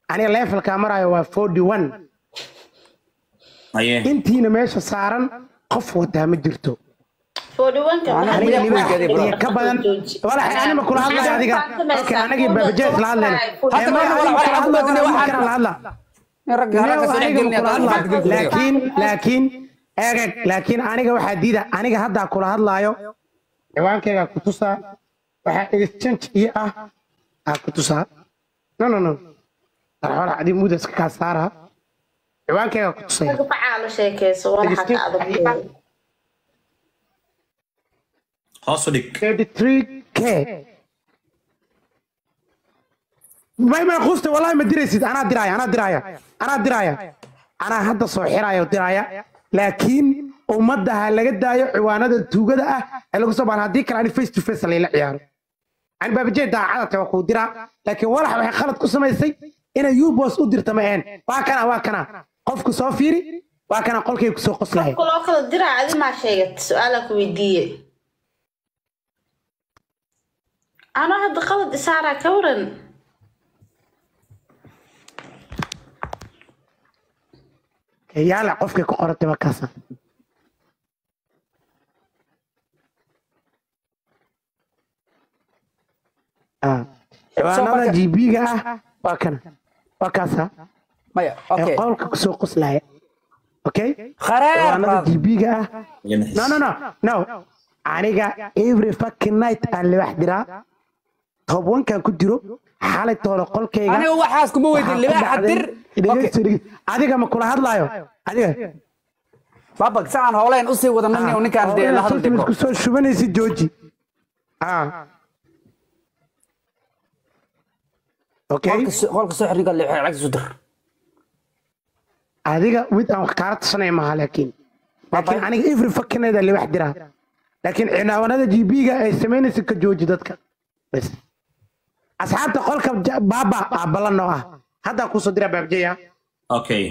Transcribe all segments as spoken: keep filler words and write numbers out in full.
aniga level camera waa forty-one aye intiina meesha saaran qof wadaa ma jirto forty-one ka badan wala xaani ma kula hadlay adiga okay anagi babajees la hadlayna hadda ma wala wala hadlayna waxaan la hadla laakiin laakiin eeg laakiin aniga waxa diida aniga hadda kula hadlaayo ciwaankayga ku tusaa waxa exchange iyo ah ah ku tusaa no no no arxola adi mudas ka saara ciwaankayga ku tusay ku facaalo sheekayso wala xataa adag hoos u dhig thirty-three k ما ما قصت والله ما دريسيد انا درايه انا درايه انا درايه انا هذا soo xiraayo diraaya laakiin umadaha laga daayo ciwaanada tuugada ah ee lagu soo baan hadii kale face to face la ciyaaro aan baabajee daacada ta ku dira laakiin walax waxay khalad ku samaysay inay U-boss u dirto ma aan waa kana waa kana qofku soo fiiri waa kana qolkay ku soo qoslahay qolo kala dira adi ma sheegad su'aala ku weydiiyay ana hada qalad isaara ka waran يالا قفكي كقرتي مكاسا اه وانا جي بيغا واكنا وكاسا مايا اوكي قولك سو قسلاي اوكي خراب وانا جي بيغا نو نو نو نو انيغا every fucking night اللي واحد درا طبون كان كجيرو حالة طول قولكيغا انا waxaas kuma weydin libaax dir adiga ma kula hadlaayo adiga baba saan hooleen u sii wadan ninka ninkaan de la hadal dibko ku soo shubanaysi jooji ah okay qolka soo xirniga libaax lacag soo dir adiga mid aan wax kaarta sanay ma laakiin laakiin aniga every fucking night libaax dira laakiin cinaawanada G B-ga ay sameynaysa ka jooji dadka bas asxaabta qolka baba abalano ah hada ku soo dira baabjeya okay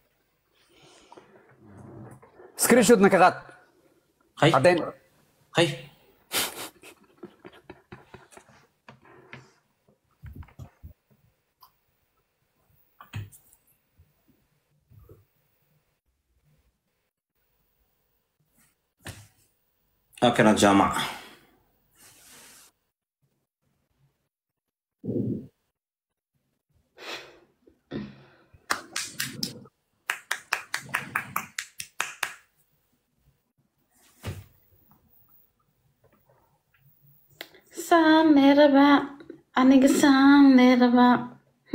screenshot na ka qaad hay hadeen hay أكن الجامعة سام نربا أنا قسام نربا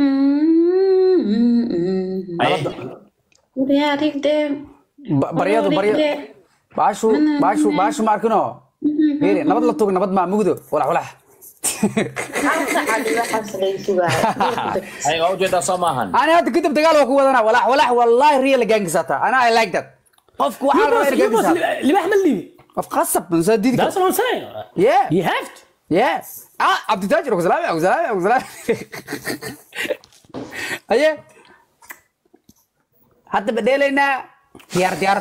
ورياريك ده بريادو بريادو باشو باشو باشو ماركنو غيري نبض لا توق نبض ما مغدو ولا ولا أي أوجد سماهن أنا هذا كتب دجال وكو ودنا ولا ولا والله ريال جانجساتا أنا I like that قف كو عارف ريال جانجساتا اللي بحمل لي قف قصب من زاد ديك That's what I'm saying yeah you have to yes آه عبد التاجر أبو سلام أبو سلام أبو سلام أيه حتى بديلنا ديار ديار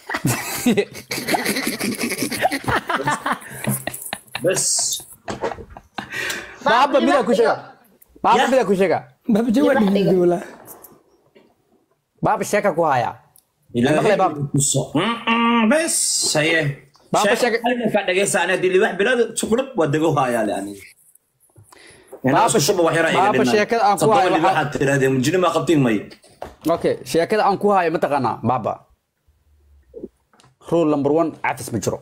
بس بابا بيدا كوشيكا بابا بيدا كوشيكا بابا جواد دي ولا بابا شيكا كوهايا إلا باب بس هي بابا شيكا أنا فعلا جالس أنا دي اللي واحد بلاد شكرا ودقوها يا يعني بابا شبه وحيرة بابا شيكا أنكو هاي اللي واحد هذا مجنون ما قبتين مي أوكي شيكا أنكو هاي متقنا بابا رول نمبر واحد عفس مجرو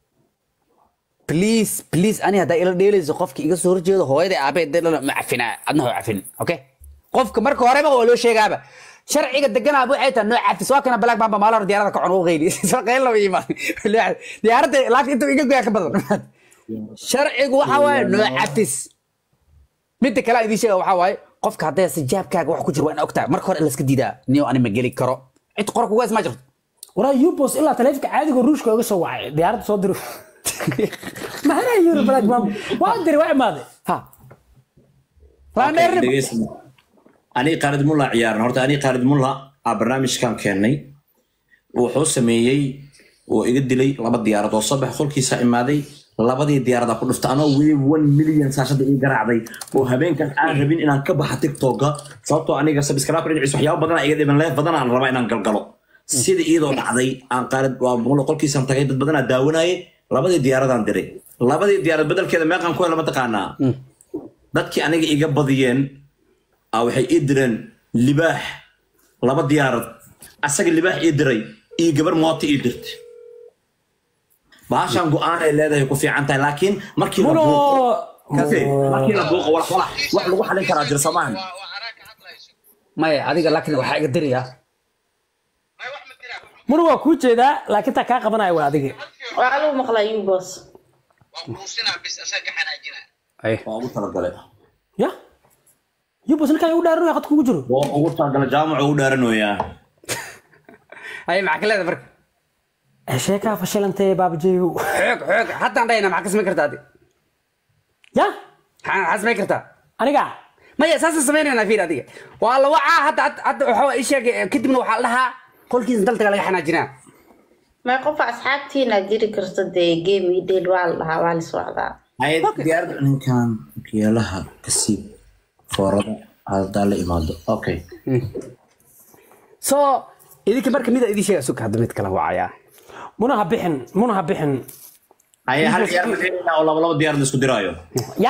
بليز بليز أنا هذا إلى ديلي زقفك إيجا صور جيد هو هذا أبي ديلنا معفنا أنه عفن أوكي قفك مركو هربا ولا شيء جابه شرعي قد دقنا أبو عيتا إنه عفس وكنا بلاك بابا مالار ديارة كعنو غيري سرقين له إيمان ديارة لكن أنتوا إيجا جاك بدر شرعي وحواي إنه عفس متى كلا يدي شيء وحواي قفك هذا سجاب كاج وحكو جرو أنا أكتر مركو هر إلسك ديدا نيو أنا مجلي كرو أنت قرق وجاز ما جرت ورا يوبوس إلا تلافك عادي قروش كوجا سواعي ديارة صدروا ما هنا يورو بلاك بابا وادري واحد ماذا ها فانا أنا قارد ملا عيار نهارت أنا قارد ملا برنامج كان كأني وحوس ميجي ويقد لي لبض ديارة والصبح خل كيسا إمادي labadii diyaarada ku dhufta anoo wii one million saashada ii garaacday oo habeenkan aan rabin inaan ka baxa TikTok-ga sababtoo aniga subscriber dhinaciisa waxyaabo badan iga dhiban leef badan aan rabaa inaan galgalo sida iyadoo dhacday aan qaalad waa boqol qolkiisan tagay dad badan daawanayay labadii diyaaradan diray labadii diyaarad bedelkeeda meeqan ku hela ma taqaanaa dadkii aniga iga badiyeen waxay ii direen libaax laba diyaarad asaga libaax ii diray ii gabar mooti ii dirtay baashan go'aan ay leedahay ku fiican tahay laakiin markii la buuqo kafe markii la buuqo wala wala wax lagu xalin karaa jir Soomaan maya adiga laakiin waxa iga diraya muna waa kuu jeedaa laakiin taa kaa qabanaya waa adiga waa lagu maqlaa Yubos ay waa ugu talagalay ya Yubos ninkan uu dhaaranayo qad kugu jiro waa ugu talagalay jaamacu uu dhaaranayaa ay mackalada marka sheeka fashilantay baabajeeyo xoog xoog hatta andayna ma kasmay kartaa ya waxaan xasmay kartaa aniga maya saas sameynayna fiir adiga waa la wacaa hadda hadda waxa ay sheegay kadibna waxa la dhahaa qolkiisa dalta laga xanaajinaa ma qof asxaabtiina jiri karto de game idil waa la dhahaa waa la socdaa ay diyaar ninkan kiyaalaha kasib foorada halda la imaado okay so idinka marka mid idin sheegay suka hadda mid kala wacaya muna habixin muna habixin ay hal diyaar ma oo laba laba diyaar isku diraayo ya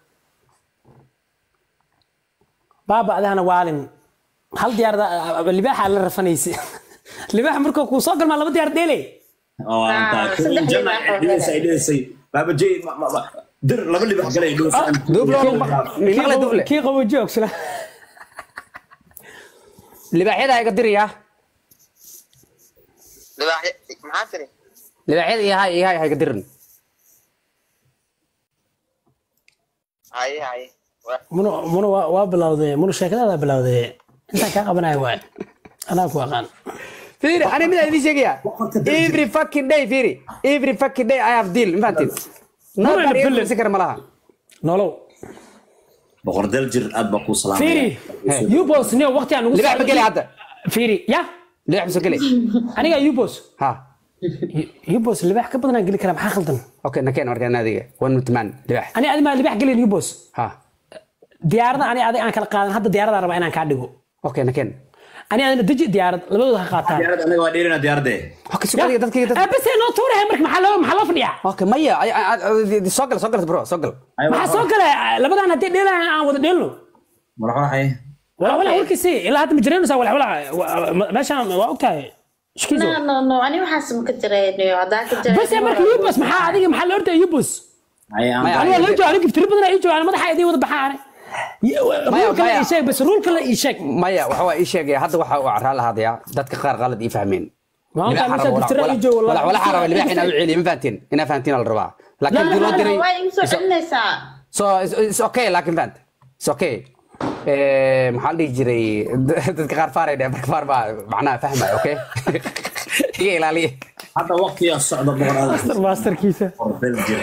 baba adana waalin hal diyaar libaaxa la rafanaysi libaaxa markuu ku soo galma laba diyaar dheelay oo anta jama idisay idisay baba jay dir laba libaax galay dhow dublo maqla duble kii qabo joogsla libaaxyada ay gadiriya libaax maxaa tiri libaaxyada yahay yahay ay gadirin hay hay muna muna waa bilawday muna sheekada bilawday inta ka qabanayo waa ana ku aqaan fiiri ana mid idin sheegaya every fucking day fiiri every fucking day I have deal infantil no bari sikar malaha nolow boqor dal jir aad ba ku salaamay fiiri Yubos ne waqti aan ugu libaax ma gali hadda fiiri ya libaax ma gali aniga Yubos ha Yubos libaax ka badan gali kara maxaa khaldan okay nakeen markaa naadiga one mutman libaax ani adi ma libaax gali Yubos ha diyaarada ani adi aan kala qaadan hadda diyaarada raba inaan ka dhigo okay nakeen ani adina daji diyaarad labadooda ka qaataan diyaarad aniga waa dheerina diyaarade okay suuqadiga dadkii dad bas ee noo tuurahay marka maxaa loo maxaa loo fadhiyaa okay maya soo gal soo gal bro soo gal maxaa soo galay labadan hadii dheelaan aan wada dheelno wala waxay wala wala warkiisi ilaa hadda ma jireenaysa wala wala meeshaan waa ogtahay shkizo no no no ani waxaas ma ka jireenayo hadaa ka jireen bas ee marka Yubos maxaa adiga maxaa loo orday Yubos ay aan ani waa loo joogaa aniga tir badan ay joogaan madaxa idin wada baxaan ruulka la sheeg bas ruulka la sheeg maya waxa waa ii sheegay hadda waxa uu caraa lahaadaya dadka qaar qalad ii fahmeen maanta meesha tir ay joogo wala wala xaraba libaax ina u celiyo ma fahantiin ina fahantiin la rabaa laakiin dii loo diray waa igu soo celinaysaa so it's okay laakiin fahant it's okay ee maxaa la jiray dadka qaar faaray marka faar baa macnaha fahmay okay iga ilaaliye hadda waqtiga socdo boqorada masterkiisa dal jir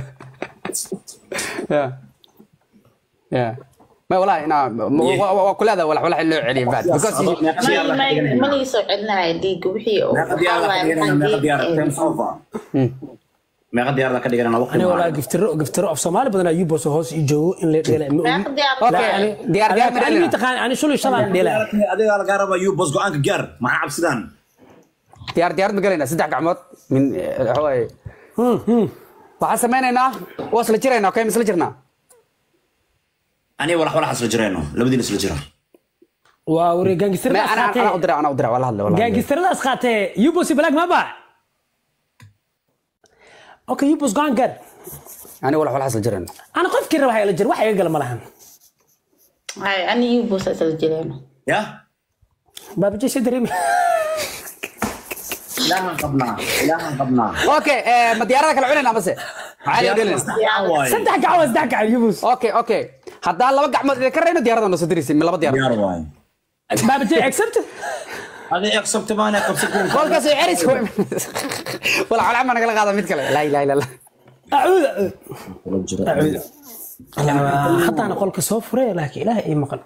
yeah yeah ما والله انا وكل هذا ولا ولا حلو عليه بعد because ma ma soo celinahay dhiig wixii oo meeqa diyaarada ka dhigana waqti ani wala giftiro giftiro af Soomaali badan Yubos hoos i joogo in la dheelay okay diyaar diyaar ma ani taqaan ani shulu shalan dheelay adiga la gaaraba Yubos go'aanka gaar ma cabsidaan diyaar diyaar ma galayna saddex gacmood min xaway hmm hmm waxa sameeynayna wasla jirayna okay misla jirnaa أنا ولا ولا حصل جرينا لبدي نسل جرا. ووري جانجستر أنا أنا أنا أدرى أنا أدرى والله والله. جانجستر ده أسقطه يوبوس بلاك ما بقى. أوكي يوبوس جانجر. أنا ولا ولا حصل جرينا. أنا قف كره وحي الجر وحي يقل ملهم. هاي أنا يوبوس أسل جرينا. يا. بابجي سدريم. لا قبنا لا قبنا. أوكي ما ديارك العلنا بس. عالي ودلنا. صدق عاوز داك على يوبوس. أوكي أوكي. هذا الله وقع ما ذكرنا ديارنا نص دريسي من لبض ديار. ديار واي. ما بتجي اكسبت؟ هذا اكسبت ما انا اكسبت. قول كسي عرس ولا على عمنا قال هذا متكلم لا لا لا لا. أعوذ. أعوذ. حتى أنا قول كسوفري لكن إله إيه مقل.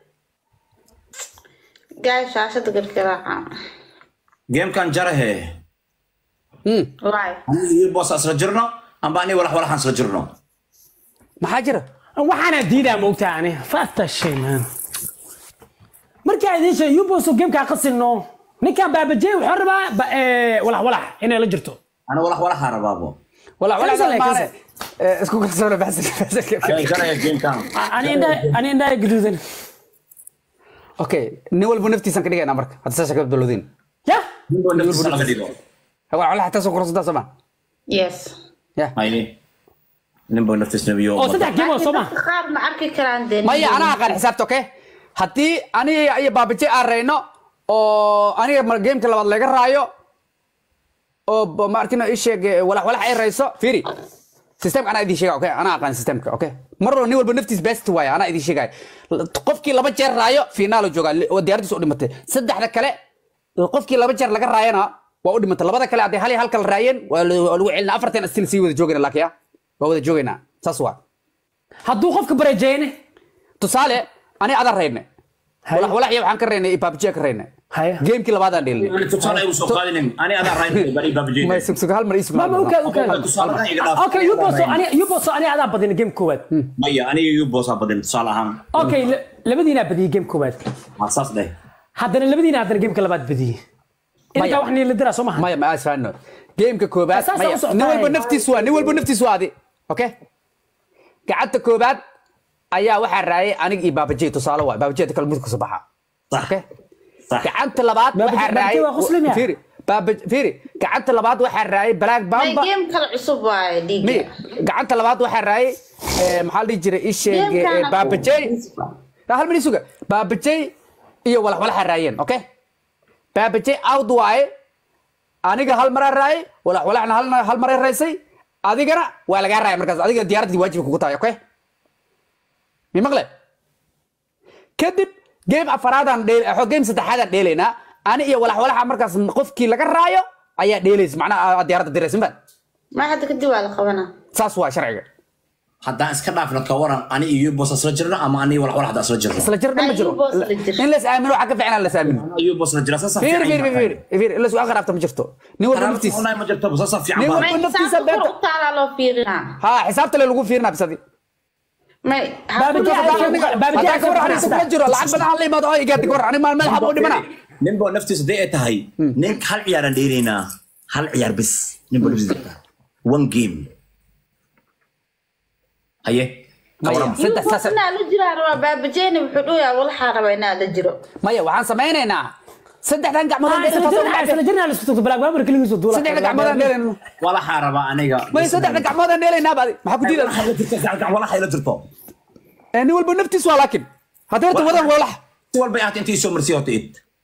جاي شاشة تقول كراعة. جيم كان جره. امم. واي. أنا يبغى أسرع جرنا. amba ani walax walaxaan soo jirno maxaa jira waxaana diidaa moogtaa ani faata shay man markaa idin shay yuboso gameka qasilno ninkan baabajey wuxuu rabaa walax walax inay la jirto ana walax walaxaan rabaabo walax walax Cancel, maane cancel. isku kalsoona baxsan Ay, jaraya gamekan ani indha ani indha gaduudan okay nin walba naftiisan ka dhigayna marka hadda saasha ka bilowdin ya ninbo naftiisa laga dhigo walax walax taasoo korosada sama yes ya haye ninbo naftiisa nabiyo oo saddex game oo soma dadka qaar ma arki karaan dee maya anaa aqaan xisaabta okay haddii aniga iyo baabaje aan rayno oo aniga mar gameka labaad laga raayo oo maartino ii sheeg walax walax ay rayso fiiri systemka anaa idin sheega okay anaa aqaan systemka okay mar walba nin walba naftiis best waaya anaa idin sheegaya qofkii laba jeer raayo finaalo joogaa oo diyaaradiis u dhimatay saddexda kale qofkii laba jeer laga raayana waa u dhimatay labada kale hadday hal iyo hal kala raayeen waa lagu celinaa afartan astil sii wada joogayna laakiin ya waa wada joogaynaa saas waa hadduu qofka barajeyne tusaale ani adan rayne walax walax iyo waxaan ka raynay baabje ka raynay haya gamekii labaadaan dheelnay ani tusaale ay soo qaadinin ani adaa raayay bari babajeen ma sugsug hal mar ii mama sugnaado uka uka tusaaladan iga dhaaf okay yuboso ani yuboso ani adaa badin game koowaad maya aniga iyo boos badin tusaale ahaan okay labadiina badiyay game koowaad ma saas day haddana labadiina haddana gameka labaad badiyay inta wax ni la diraa soo maha maya ma asfaano gameka koobaad Saas maya u socotaa. nin walba naftiis waa nin walba naftiis waa adi okay gacanta koobaad ayaa waxaa raayay aniga iyo baabaje tusaale waa baabaje kala mid ku soo baxa sax okay sax gacanta labaad Baabaje- waxaa Baabaje raayay waa Muslim ya? fiiri baabaje fiiri gacanta labaad waxaa raayay black may bamba game kale cusub waaye mi dhiiga gacanta labaad waxaa raayay ee maxaa la dhihi jiray ii sheeg Gamekana ee, baabaje لا هل من يسوق بابجي إيوه ولا ولا حرايين أوكي بابجي أود واي أنا جا هالمرة راي ولا ولا أنا هال هالمرة رايسي أدي كنا ولا جا راي مركز أدي ديار دي واجب كوكتاي أوكي مين مغلى كذب جيم أفراد عن ديل أو جيم ستحاد عن ديلنا أنا إيه ولا ولا مركز قف كي لقى رايو أيه ديليز معنا ديار ديرس من ما حد كدي ولا قوانا ساسوا شرعي haddaan iska dhaafno ka waran ani iyo boos isla jirno ama ani walax walax isla jirno isla jir dhama jiro Ayuu boos la jir. in la saamino waxa ka fiicnaa la saamino iyo boos la jira saasa fiir fiir fiir fiir la soo qarabta ma jirto nin walba naftiis online ma jirto saasa fiican Nin baa walba- ما نفتيسة حساب بيتا. كور تعالى لو فيرنا ها حسابته اللي لو فيرنا بسدي ما بابجي بابجي هذا كور على سوق جرو لعب بنا علي ما ضاي قاعد كور انا ما ملعب ودي منا ninbo naftiisa day ay tahay nink hal ciyaaran dheeraynaa hal ciyaar bis ninbo naftiisa one game haye saddex saas يوبوسنا لجرا روا بابجيني وحدو يا ولا حربينا لجرو maya waxaan sameeynaynaa saddexdan gacmood aan isla jirna isla jirna la isku tagto black bamber kaligiisu duula saddexdan gacmood aan dheelayno walaxaa rabaa aniga may saddexdan gacmood aan dheelaynaa baadi maxaa ku diidaa walaxay la jirto gacan walaxay la jirto nin walba naftiis waa laakiin haddii horta wadan walax si walba aad intii soo marsiyo horta id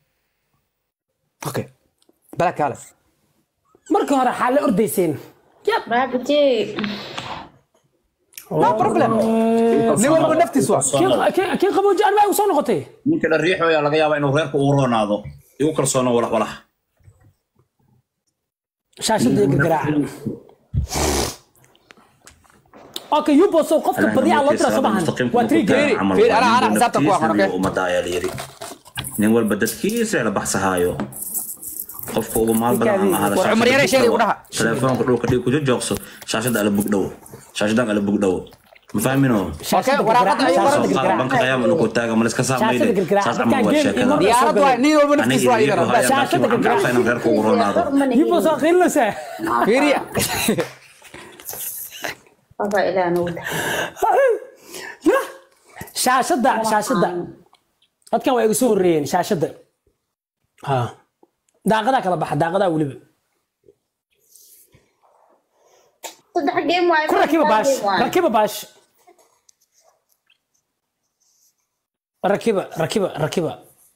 okay balak kale marka hore xaal ordayseen بابجي no problem nin walba naftiis waa kii qabooji aan baa soo noqotay ninka la riixo ayaa laga yaabaa inuu reerku u roonaado igu kalsoono walax walax shaashada iyo garaaca okay yuboso qofka badiyaa loo dira sabahan waa three game fiir, ana- ana xisaabta ku aqoon, okay? ummadda ayaa la yiri nin walba dadkiisa la baxsahaayo qofka ugu maal badan ama ahada War Cumar Yare sheegay u dhaha. telefoonka dhulka dhig ku joogso shaashada ala bug dhow shaashadan ala bug dhow ma fahmino okay waraaqada ay soo qoran qaad banka qayaam inuu ku taaga ma iska saamayle saas ama waa sheekada diyaarad waa nin walba naftiis waa aniga idana shaashada shaashada garaac. inuu reerku ugu roonaado yuboso qiilasa fiiriya بابا إلى نود shaashada shaashada dadkan waa igu soo horeeyeen shaashada ha daaqada kala baxa daaqada waliba صدق جيم واي ku rakiba baash rakiba baash rakiba rakiba rakiba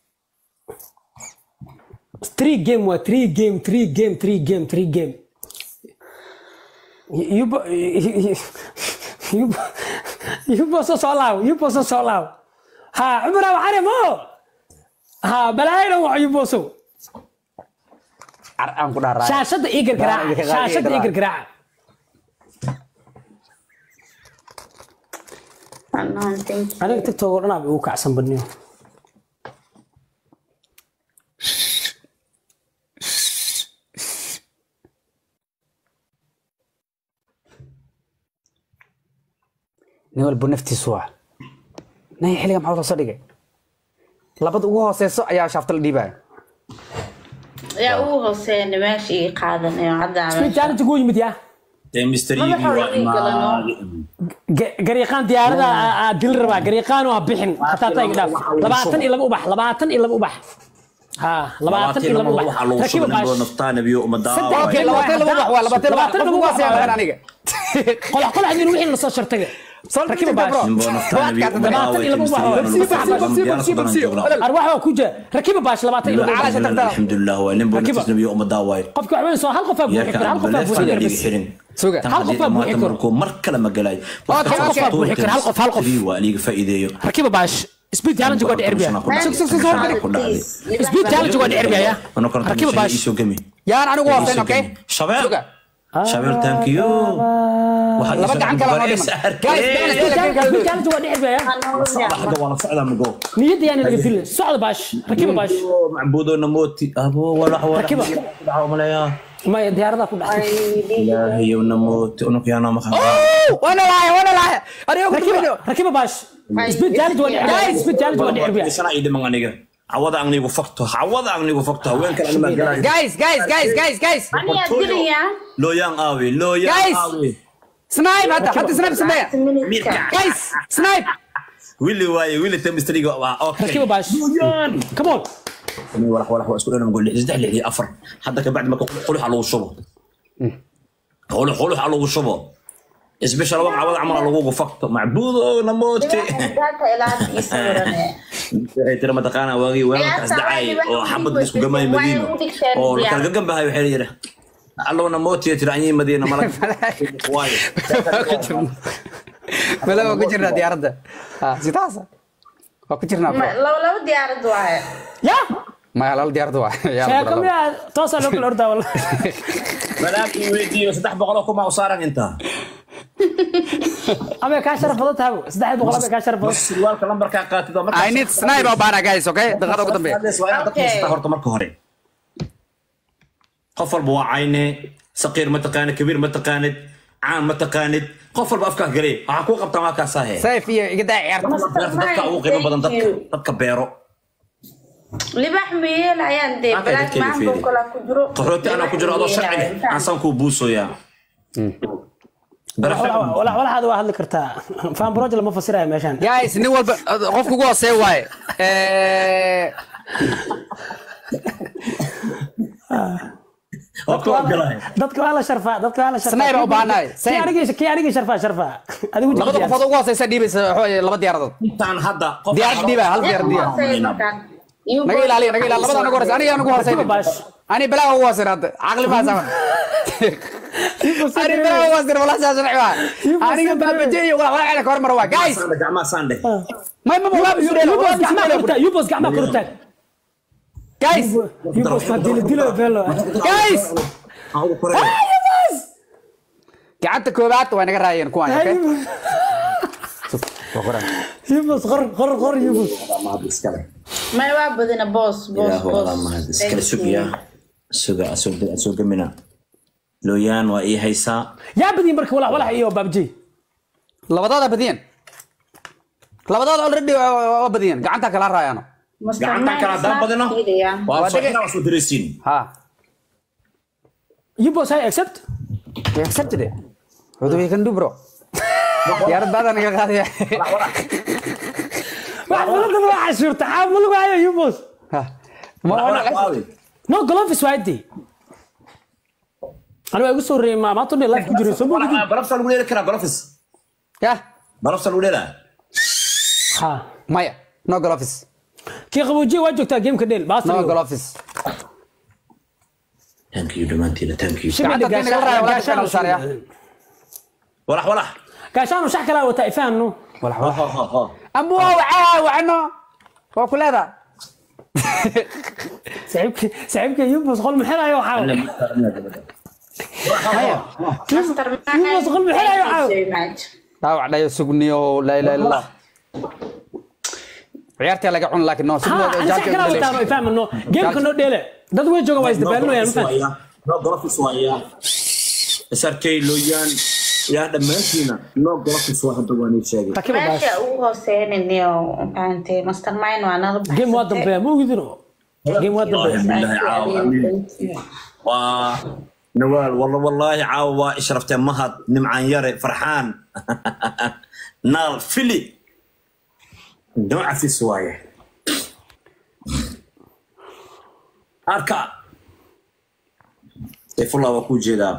three game waa three game three game three game three game yubo yubo yubo soo soo laaw yubo soo soo laaw ha cumra waxaane mo ha balaayna waa yubo soo aan ku dhaaraay shaashada ii gargaraaca shaashada ii gargaraaca aniga tiktok oo dhan aaba igu kacsan badniyo نقول بنفتي سوا نهي حلقة محاولة صديقة لابد ugu hooseyso ayaa shaafta la dhiibaya yaa ugu hooseeyna meesha ii qaadanayo cadaan speed challenge ugu yimid yaa mystery gariiqaan diyaarada dil rabaa gariiqaan waa bixin hataa tay dhaaf labaatan iyo laba ubax labaatan iyo laba ubax ha labaatan iyo laba ubax rakiba baash naftaana biyo uma daawo labaatan iyo laba ubax waa labaatan iyo laba qof ugu hooseeya aniga qolax qolax min wixii la soo shartay rakiba baash labaatan iyo laba ubax arwax waa ku jira rakiba baash labaatan iyo laba calaasha taqdar alxamdulillah waa nin boo naftiisna biyo uma daawo qofka waxay soo hal qof abu xikir hal qof abu xikir suga hal qof abu xikir ko mar kale ma galay hal qof abu xikir hal qof hal qof waa liiga faa'iideeyo rakiba baash speed challenge waa dheerbiya speed challenge waa dheerbiya rakiba baash yaan anigu waa feen okay shabeel shabeel thank you waxa laba gacan kala ma dhiman guys speed challenge waa dheerbiya xaga wala socda mago niyada yani laga dil socda baash rakiba baash macbuudo namooti abo wala wala rakiba malaya ما ديارنا كل حاجة. لا هي ونموت ونقيانا ما خلاص. وأنا لا وأنا لا. أنا يوم ركيبة ركيبة باش. سبيد جالد ولا عربي. سبيد جالد ولا عربي. بس أنا إيدي مغنيجا. عوض عني وفقته عوض عني وفقته وين كان أنا مجال. Guys guys guys guys guys. أنا أدري يا. لو يان آوي لو يان آوي. سنايب هذا حتى سنايب سنايب. Guys سنايب. ويلي واي ويلي تم استريجو أوكي. ركيبة باش. يان. كمون. أنا ولا ولا أسكت أنا نقول لي إزدح لي أفر حتى بعد ما قولوا على وشبه قولوا قولوا على وشبه إسبيش لو عوض عمر على وجو فقط معبود نموتي ترى ما تقانا واقي وين كاسدعي وحبط بس جماعة مدينة أو كان جنب هاي وحريرة الله نموتي ترى عيني مدينة ملك وايد بلا ما كجرنا ديارده ها سيتاسا ما كجرنا لو لو ديارد واحد يا ما يلا ديارده يا شاكم يا توصل لك الأرض والله ملاكي ويدي وسدح بقولكم ما وصارن أنت أما كاشر فضتها سدح بقولك كاشر فضت بس الوالك لمبر كان قاتل I need sniper بانا guys okay دقيقة قدام بيه هرت مركو هري قفل بوا عيني صغير متقاند كبير متقاند عام متقاند قفل بأفكار قريب عاكو قبطة ما كاساهي سيف يقدع عيارت dadka ugu qiimo badan dadka dadka beero libax meel ayaan de black man buu kala ku jiro qaxooti ana ku jiro adoo sharciga aan san ku buusooya ولا ولا هذا واحد ذكرتها فان بروج لما فسرها ماشان guys nin walba qofku ugu hooseey waaye ee dadka waa la sharfaa dadka waa la sharfaa sniper u baanaay kii aniga kii aniga sharfaa sharfaa adigu labada qofood ugu hooseysa dhiibaysa laba diyaaradood intaan hadda qof diyaarad dhiiba hal diyaarad dhiiba naga ilaaliya naga ilaaliya labada anagu hooseysa aniga anagu hooseysa ani balaa ugu hooseysa hadda aqli baa sama ani balaa ugu hooseysa wala saas raaciwa aniga baabajeeyo wala wala ala kor marwa guys gacma sande ma ma wala yubos gacma korta yubos gacma korta guys yubos ma dilo dilo velo guys yubos gacanta koobaad waa naga raayeen kuwan okay يبص غر غر غر يبص ما يوعى بدنا بوس بوس بوس iskala sugaya suga suga suga mina looyaan waa ii haysaa يا بدي مرك ولا ولا ايوه بابجي labadooda badiyeen labadooda already waa badiyeen gacanta kala raayaan gacanta kala dal badana waa soo xira soo dirisiin ha يبص هاي اكسبت accept it what we can do bro يا رب هذا انا قاعد واحد ولا ما عشر تعامل معايا يبص ها ما قاوي نو جلوفس وايدي انا بقول سوري ما ما تقول لايف كجري سو برافس لو ليله كره برافس يا برافس لو ليله ها مايا نو جلوفس كي قبوجي واجوكتا جيم كديل باس نو جلوفس ثانك يو دمانتي ثانك يو ولا ولا كاشانو شحكلا وتايفانو ولا ولا امو وعا وعنو وكل هذا سعيبك سعيبك يبص غل محل ايوه حاول يبص غل محل ايوه حاول لا وعدا يسقنيو لا لا لا عيارتي laga cun laakiin noo sidoo jaakada wataano ifaham no game kano dheele dad way jooga way isdabaalno yaan no golofis waaya sarkay looyaan يا دمانتينا نو جرافيكس واحد دواني شاقي rakiba baas meesha ugu hooseynayo fahamtay mastermind waa nala game waa dambeeya ma ogidino game waa dambeeya بالله عاو امين و نوال والله والله عاو اشرفت مهد نمعان يري فرحان نال فيلي نوع في سوايه اركا سيف الله وكو جيدا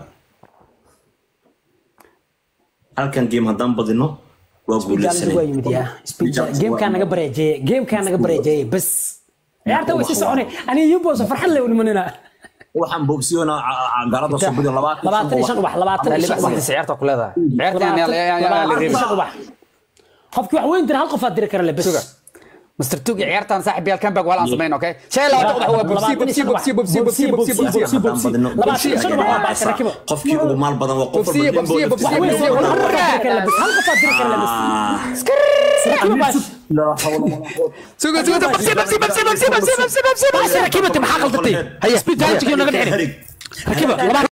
هل كان جيم هدان بدينو واقول speedjam waa yimid yaa speedjam game kan naga bareejay game kan naga bareejay bas ciyaarta way si soconay ani yubos farxad leh wanimanina waxaan bogsiyona garada soo bido labaatan labaatan iyo shan wax labaatan iyo shan wax ciyaarta ku leedahay ciyaartan la reebay qofki wax weyn dir hal qof aad diri kara le bas مستر توقي عيارتان صاحب يال كان باك ولا سمين اوكي شيء لا هو بوبسي بوبسي بوبسي بوبسي بوبسي بوبسي بوبسي بوبسي قفكي ugu maal badan waa qof بوبسي بوبسي بوبسي بوبسي hal qof aad diri kara le bas لا حول ولا قوه سوق سوق بوبسي بوبسي بوبسي بوبسي بوبسي بوبسي بوبسي ركبت محا غلطتي هي سبيد هاي تجي نقدر نحرق ركبه